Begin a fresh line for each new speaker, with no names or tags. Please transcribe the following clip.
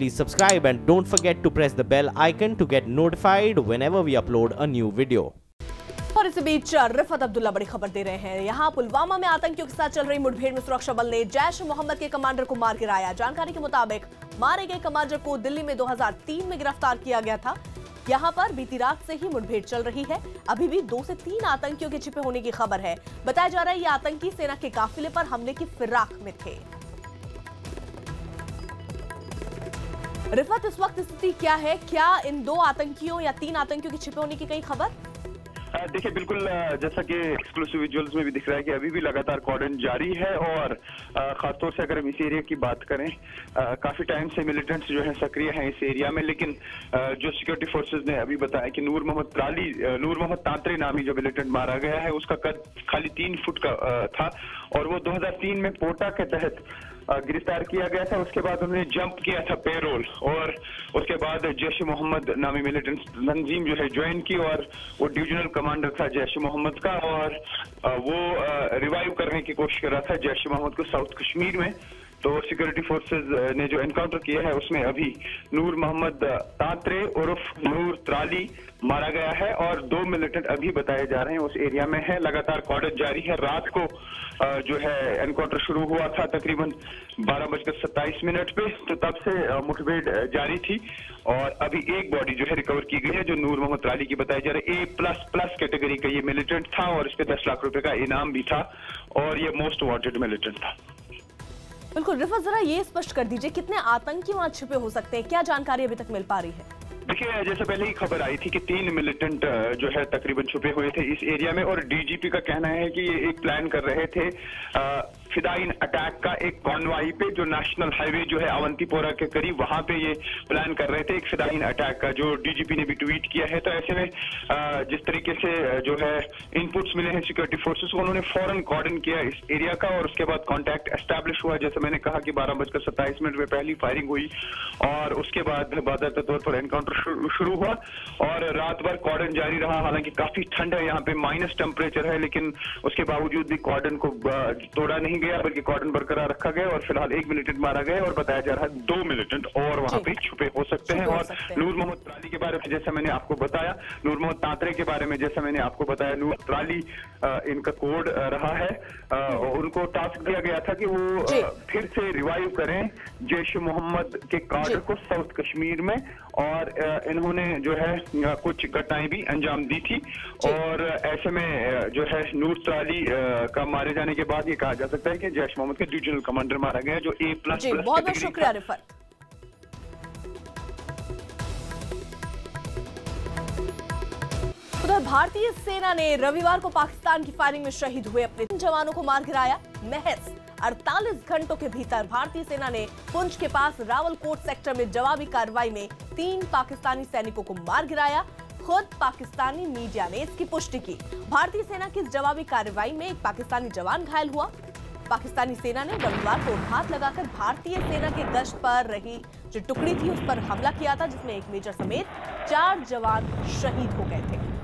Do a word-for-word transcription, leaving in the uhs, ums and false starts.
please subscribe and don't forget to press the bell icon to get notified whenever we upload a new video.
और इस बीच रिफत अब्दुल्ला बड़ी खबर दे रहे हैं। यहाँ पुलवामा में आतंकियों के साथ चल रही मुठभेड़ में सुरक्षा बल ने जैश मोहम्मद के कमांडर को मार गिराया। जानकारी के मुताबिक मारे गए कमांडर को दिल्ली में दो हज़ार तीन में गिरफ्तार किया गया था। यहाँ पर बीती रात से ही मुठभेड़ चल रही है। अभी भी दो से तीन आतंकियों के छिपे होने की खबर है। बताया जा रहा है ये आतंकी सेना के काफिले पर हमले की फिराक में थे। रिफत, इस वक्त स्थिति क्या है? क्या इन दो आतंकियों या तीन आतंकियों के छिपे होने की कई खबर?
देखिए, बिल्कुल जैसा कि एक्सक्लूसिव विजुअल्स में भी दिख रहा है कि अभी भी लगातार कॉर्डन जारी है और खासतौर से अगर हम इस एरिया की बात करें, काफी टाइम से मिलिटेंट्स जो है सक्रिय हैं इस एरिया में। लेकिन जो सिक्योरिटी फोर्सेस ने अभी बताया कि नूर मोहम्मद त्राली नूर मोहम्मद तांत्रे नामी जो मिलिटेंट मारा गया है, उसका कद खाली तीन फुट का था और वो दो हजार तीन में पोटा के तहत गिरफ्तार किया गया था। उसके बाद उन्होंने जंप किया था पेरोल और उसके बाद जैश मोहम्मद नामी मिलिटेंट तंजीम जो है ज्वाइन की और वो डिविजनल कमांडर था जैश मोहम्मद का और वो रिवाइव करने की कोशिश कर रहा था जैश मोहम्मद को साउथ कश्मीर में। तो सिक्योरिटी फोर्सेस ने जो एनकाउंटर किया है उसमें अभी नूर मोहम्मद तांत्रे उर्फ नूर त्राली मारा गया है और दो मिलिटेंट अभी बताए जा रहे हैं उस एरिया में है। लगातार कॉर्डन जारी है। रात को जो है एनकाउंटर शुरू हुआ था तकरीबन बारह बजकर सत्ताईस मिनट पे, तो तब से मुठभेड़ जारी थी और अभी एक बॉडी जो है रिकवर की गई है जो नूर मोहम्मद त्राली की बताई जा रही है। ए प्लस प्लस कैटेगरी का ये मिलिटेंट था और इस पे दस लाख रुपए का इनाम भी था और ये मोस्ट वांटेड मिलिटेंट था।
बिल्कुल रिफत, जरा ये स्पष्ट कर दीजिए कितने आतंकी वहां छिपे हो सकते हैं? क्या जानकारी अभी तक मिल पा रही है?
देखिए, जैसे पहले ही खबर आई थी कि तीन मिलिटेंट जो है तकरीबन छुपे हुए थे इस एरिया में और डीजीपी का कहना है कि ये एक प्लान कर रहे थे फिदाइन अटैक का एक कॉन्वाई पे जो नेशनल हाईवे जो है अवंतीपोरा के करीब, वहां पे ये प्लान कर रहे थे एक फिदाइन अटैक का, जो डीजीपी ने भी ट्वीट किया है। तो ऐसे में जिस तरीके से जो है इनपुट्स मिले हैं सिक्योरिटी फोर्सेस को, उन्होंने फौरन कॉर्डन किया इस एरिया का और उसके बाद कॉन्टैक्ट एस्टैब्लिश हुआ। जैसे मैंने कहा कि बारह बजकर सत्ताईस मिनट में पहली फायरिंग हुई और उसके बाद बाकायदा तौर पर एनकाउंटर शुरू हुआ और रात भर कॉर्डन जारी रहा। हालांकि काफी ठंड है, यहाँ पे माइनस टेम्परेचर है, लेकिन उसके बावजूद भी कॉर्डन को तोड़ा नहीं गया बल्कि कॉर्डन बरकरार रखा गया और फिलहाल एक मिलिटेंट मारा गया और बताया जा रहा है दो मिलिटेंट और वहां पे छुपे हो सकते हैं। और नूर मोहम्मद त्राली के बारे में जैसा मैंने आपको बताया, नूर मोहम्मद तांत्रे के बारे में जैसा मैंने आपको बताया, नूर त्राली इनका कोड रहा है। उनको टास्क दिया गया था कि वो फिर से रिवाइव करें जैश मोहम्मद के कार्डर को साउथ कश्मीर में और इन्होंने जो है कुछ घटनाएं भी अंजाम दी थी और ऐसे में जो है नूर त्राली का मारे जाने के बाद ये कहा जा सकता है कि जैश मोहम्मद के डिविजनल कमांडर मारा गया जो ए प्लस प्लस।
बहुत बहुत शुक्रिया रिफत। उधर भारतीय सेना ने रविवार को पाकिस्तान की फायरिंग में शहीद हुए अपने तीन जवानों को मार गिराया। महज अड़तालीस घंटों के भीतर भारतीय सेना ने पुंछ के पास रावलकोट सेक्टर में जवाबी कार्रवाई में तीन पाकिस्तानी सैनिकों को मार गिराया। खुद पाकिस्तानी मीडिया ने इसकी पुष्टि की। भारतीय सेना की इस जवाबी कार्रवाई में एक पाकिस्तानी जवान घायल हुआ। पाकिस्तानी सेना ने रविवार को घात लगाकर भारतीय सेना के गश्त पर रही जो टुकड़ी थी उस पर हमला किया था, जिसमें एक मेजर समेत चार जवान शहीद हो गए थे।